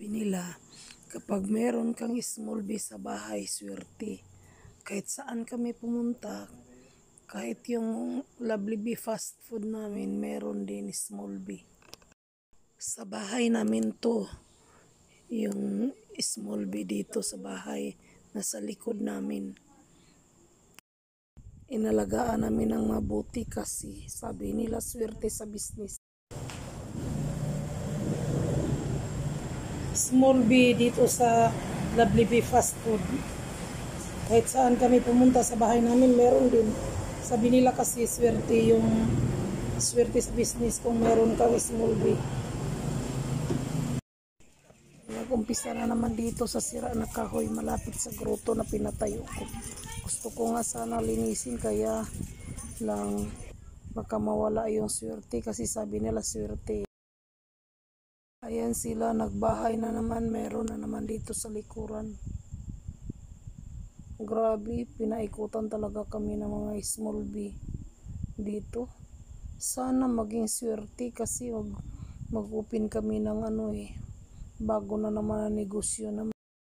nila, kapag meron kang small bee sa bahay, swerte. Kahit saan kami pumunta, kahit yung Lovely Bee fast food namin, meron din small bee. Sa bahay namin to, yung small bee dito sa bahay, nasa likod namin. Inalagaan namin ng mabuti kasi sabi nila swerte sa business. Small bee dito sa Lovely Bee fast food. Kahit saan kami pumunta sa bahay namin, meron din. Sabi nila kasi swerte sa business kung meron kang small bee. Nag-umpisa na naman dito sa sira na kahoy malapit sa grotto na pinatayo ko. Gusto ko nga sana linisin kaya lang baka mawala yung swerte kasi sabi nila swerte. Ayan sila, nagbahay na naman, meron na naman dito sa likuran. Grabe, pinaikutan talaga kami ng mga small bee dito. Sana maging swerte kasi mag-open kami ng bago na naman ang negosyo naman.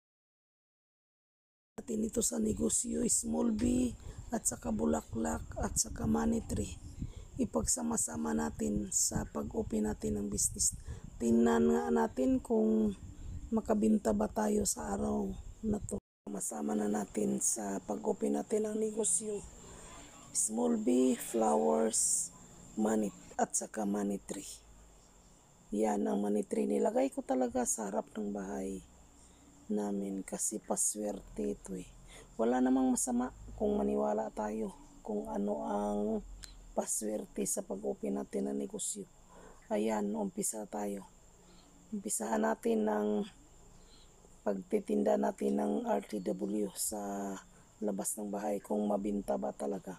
Natin ito sa negosyo, small bee at saka bulaklak at saka money tree. Ipagsama-sama natin sa pag-open natin ng business. Tingnan nga natin kung makabinta ba tayo sa araw na to. Masama na natin sa pag-open natin ng negosyo. Small bee, flowers, money at saka money tree. Yan ang money tree. Nilagay ko talaga sa harap ng bahay namin kasi paswerte ito eh. Wala namang masama kung maniwala tayo kung ano ang paswerte sa pag-open natin ng negosyo. Ayan, umpisa tayo. Umpisahan natin ng pagtitinda natin ng RTW sa labas ng bahay kung mabinta ba talaga.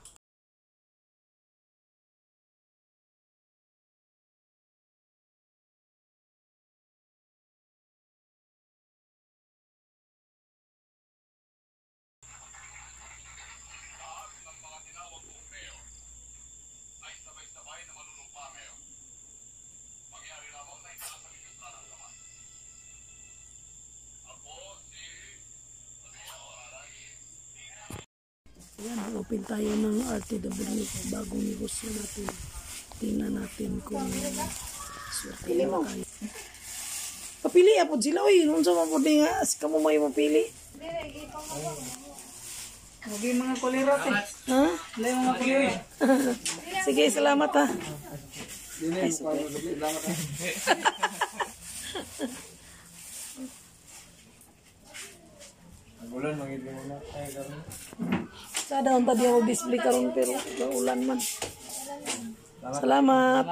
Ayan, open tayo ng RTW, bagong negosyo natin. Tingnan natin kung swerte na tayo. Papili po sila, oy. Nung sa mga nga, kamu may mapili. Huwag yung mga kulirat eh. Ha? Wala yung mga kulirat. Sige, salamat ha. Ay, salamat ha. Nagulan, magiging muna tayo karoon. Sa daon tadi ako display karon pero ulan man. Salamat.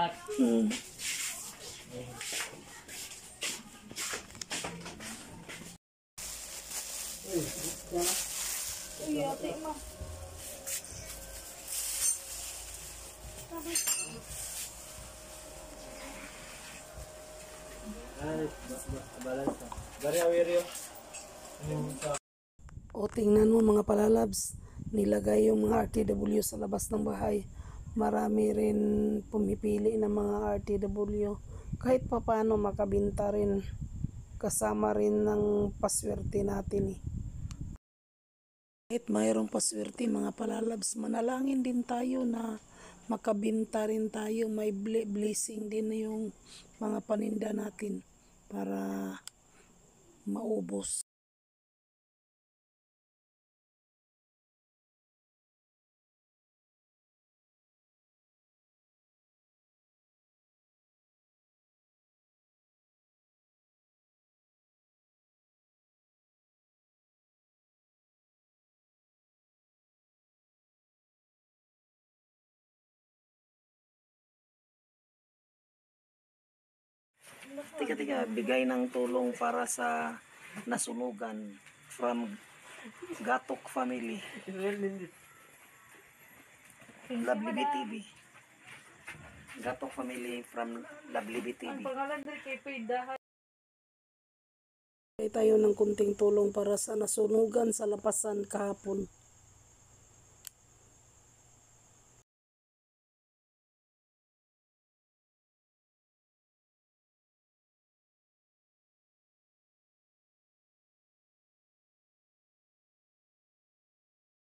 O tingnan mo mga palalabs, nilagay yung mga RTW sa labas ng bahay. Marami rin pumipili ng mga RTW. Kahit papaano makabinta rin. Kasama rin ng paswerte natin eh. Kahit mayroong paswerte mga palalabs, manalangin din tayo na makabinta rin tayo. May blessing din na yung mga paninda natin para maubos. Tika, bigay ng tulong para sa nasunugan from Gatok Family. Lovely Bee TV. Gatok Family from Lovely Bee TV. Ang pangalan na kay Paydahan. Bigay tayo ng kunting tulong para sa nasunugan sa lapasan kahapon.